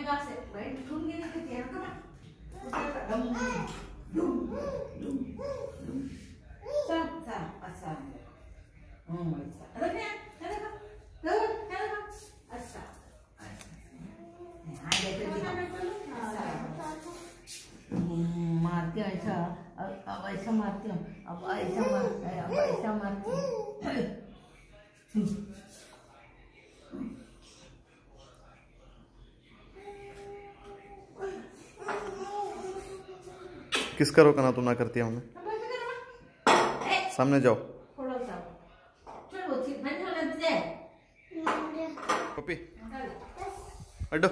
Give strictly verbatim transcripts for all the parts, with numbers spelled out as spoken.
निगाह से बैठ ढूंढ के नहीं तेरा का डम डम डम सब सब अच्छा हम्म अच्छा अरे क्या देखो देखो क्या देखो अच्छा हाँ देखो मारती हूँ ऐसा अब ऐसा मारती हूँ अब ऐसा मारती हूँ अब ऐसा मारती हूँ किसका रोकना तू ना करती है हमें सामने जाओ पपी अड्डो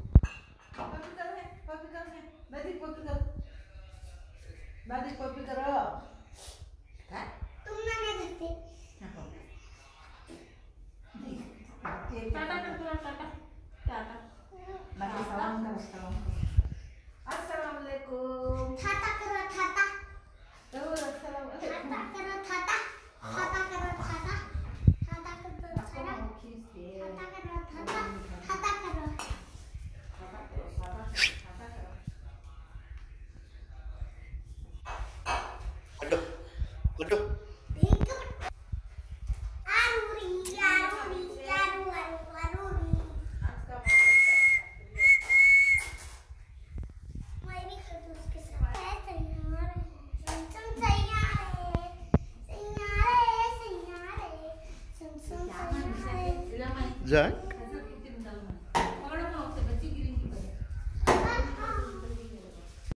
अस्सलामुअलैकुम थाता करो थाता तो अस्सलामुअलैकुम थाता करो थाता थाता करो थाता थाता करो थाता थाता करो थाता थाता करो थाता करो थाता करो अड्डो अड्डो जाए